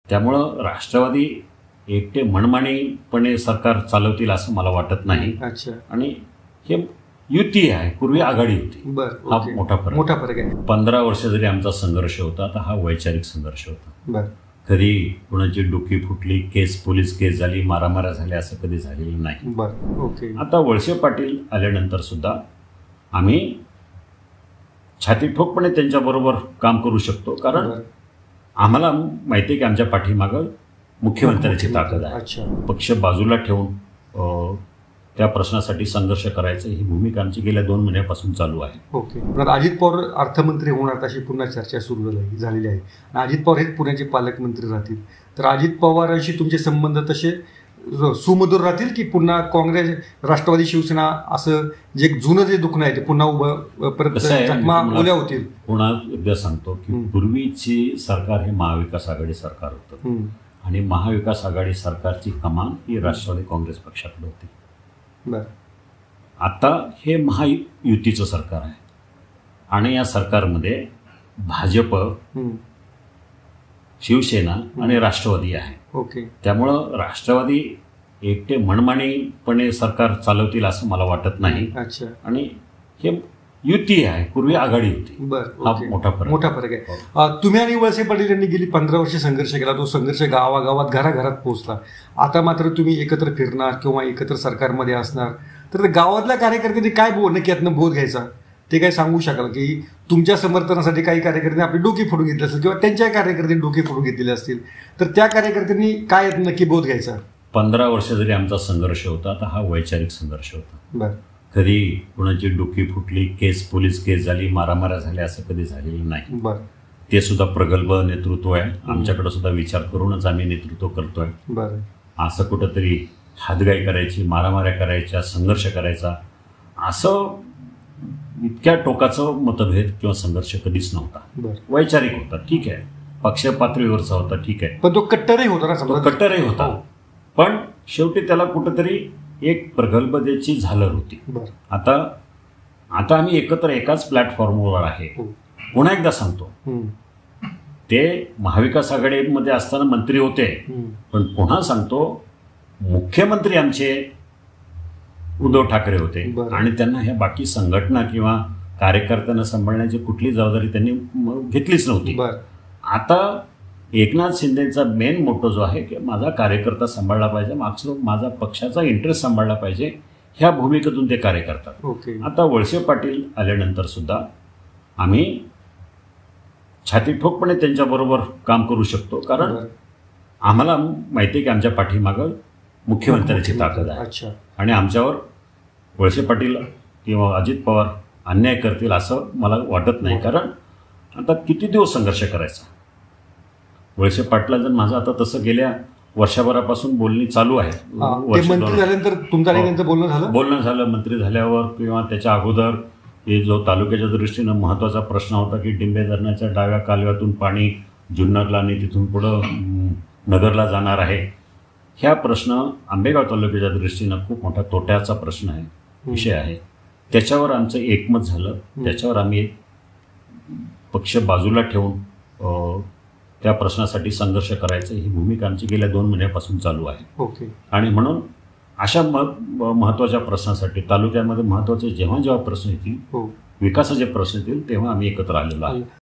त्यामुळं राष्ट्रवादी एकटे मनमानीपणे सरकार चालवतील असं मला वाटत नाही. अच्छा. आणि हे युती आहे, पूर्वी आघाडी होती. बरं. हा ओके. मोठा फरक आहे. 15 वर्ष जरी आमचा संघर्ष होता तर हा वैचारिक संघर्ष होता. बरं. कधी कुणाची डोकी फुटली, पोलीस केस झाली, मारामाऱ्या झाल्या असं कधी झालेलं नाही. बरं. ओके. आता वळसे पाटील आल्यानंतर सुद्धा आम्ही छाती ठोकपणे त्यांच्याबरोबर काम करू शकतो, कारण आम्हाला माहिती आहे की आमच्या पाठीमागं मुख्यमंत्र्याची ताकद आहे. अच्छा. पक्ष बाजूला ठेवून त्या प्रश्नासाठी संघर्ष करायचं ही भूमिका आमची गेल्या 2 महिन्यापासून चालू आहे. ओके. अजित पवार अर्थमंत्री होणार अशी पुन्हा चर्चा सुरू झालेली आहे आणि अजित पवार हेच पुण्याचे पालकमंत्री राहतील. तर अजित पवारांशी तुमचे संबंध तसे सुमधुर राहतील की पुन्हा काँग्रेस, राष्ट्रवादी, शिवसेना असं जे जुनं जे दुखणं आहे ते पुन्हा उभं परत जखमा ओल्या होतील? पुन्हा एकदा सांगतो की पूर्वीची सरकार हे महाविकास आघाडी सरकार होतं आणि महाविकास आघाडी सरकारची कमान ही राष्ट्रवादी काँग्रेस पक्षाकडे होती. आता हे महायुतीचं सरकार आहे आणि या सरकारमध्ये भाजप, शिवसेना आणि राष्ट्रवादी आहे. ओके. त्यामुळं राष्ट्रवादी एकटे मनमानीपणे सरकार चालवतील असं मला वाटत नाही. अच्छा. आणि हे युती आहे, पूर्वी आघाडी होती. बरं. हा मोठा फरक आहे. तुम्ही आणि वळसे पाटील यांनी गेली 15 वर्ष संघर्ष केला. तो संघर्ष गावागावात, घराघरात पोहोचला. आता मात्र तुम्ही एकत्र फिरणार किंवा एकत्र सरकारमध्ये असणार, तर गावातल्या कार्यकर्त्यांनी काय नक्की यातनं बोध घ्यायचा ते काय सांगू शकाल की तुमच्या समर्थनासाठी काही कार्यकर्त्यांनी आपली डोकी फोडून घेतली असेल किंवा त्यांच्या कार्यकर्त्यांनी डोकी फोडून घेतलेले असतील, तर त्या कार्यकर्त्यांनी काय नक्की बोध घ्यायचा? 15 वर्ष जरी आमचा संघर्ष होता तर हा वैचारिक संघर्ष होता. बरं. कधी कुणाची डोकी फुटली, पोलीस केस झाली, मारामाऱ्या झाल्या असं कधी झालेलं नाही. बरं. ते सुद्धा प्रगल्भ नेतृत्व आहे. आमच्याकडे सुद्धा विचार करूनच आम्ही नेतृत्व करतोय. बरं. असं कुठंतरी हातगाई करायची, मारामाऱ्या करायच्या, संघर्ष करायचा असं इतक्या टोकाचं मतभेद किंवा संघर्ष कधीच नव्हता. वैचारिक होता, ठीक आहे, पक्ष पातळीवरचा होता, ठीक आहे, पण तो कट्टरही होता ना, तो कट्टरही होता. पण शेवटी त्याला कुठंतरी एक प्रगल्भतेची झालर होती. आता आम्ही एकत्र एकाच प्लॅटफॉर्मवर आहे. पुन्हा एकदा सांगतो, ते महाविकास आघाडीमध्ये असताना मंत्री होते, पण पुन्हा सांगतो मुख्यमंत्री आमचे उद्धव ठाकरे होते आणि त्यांना ह्या बाकी संघटना किंवा कार्यकर्त्यांना सांभाळण्याची कुठली जबाबदारी त्यांनी घेतलीच नव्हती. आता एकनाथ शिंदेचा मेन मोटो जो आहे की माझा कार्यकर्ता सांभाळला पाहिजे, माझा पक्षाचा इंटरेस्ट सांभाळला पाहिजे, ह्या भूमिकेतून ते कार्य करतात. आता वळसे पाटील आल्यानंतर सुद्धा आम्ही छाती ठोकपणे त्यांच्याबरोबर काम करू शकतो, कारण आम्हाला माहिती आहे की आमच्या पाठीमागं मुख्यमंत्र्याची ताकद आहे आणि आमच्यावर वळसे पाटील किंवा अजित पवार अन्याय करतील असं मला वाटत नाही. कारण आता किती दिवस संघर्ष करायचा. वळसे पाटलांचं माझं आता तसं गेल्या वर्षभरापासून बोलणी चालू आहे. मंत्री झाल्यानंतर तुमचं बोलणं झालं. मंत्री झाल्यावर किंवा त्याच्या अगोदर हे जो तालुक्याच्या दृष्टीनं महत्त्वाचा प्रश्न होता की डिंबे धरणाच्या डाव्या कालव्यातून पाणी जुन्नरला आणि तिथून पुढं नगरला जाणार आहे, ह्या प्रश्न आंबेगाव तालुक्याच्या दृष्टीनं खूप मोठा तोट्याचा प्रश्न आहे, विषय आहे. त्याच्यावर आमचं एकमत झालं. त्याच्यावर आम्ही पक्ष बाजूला ठेवून त्या प्रश्नासाठी संघर्ष करायचं ही भूमिका आमची गेल्या 2 महिन्यापासून चालू आहे. आणि म्हणून अशा महत्त्वाच्या प्रश्नासाठी तालुक्यामध्ये महत्त्वाचे जेव्हा प्रश्न येतील, विकासाचे प्रश्न येतील, तेव्हा आम्ही एकत्र आलेलो आहे.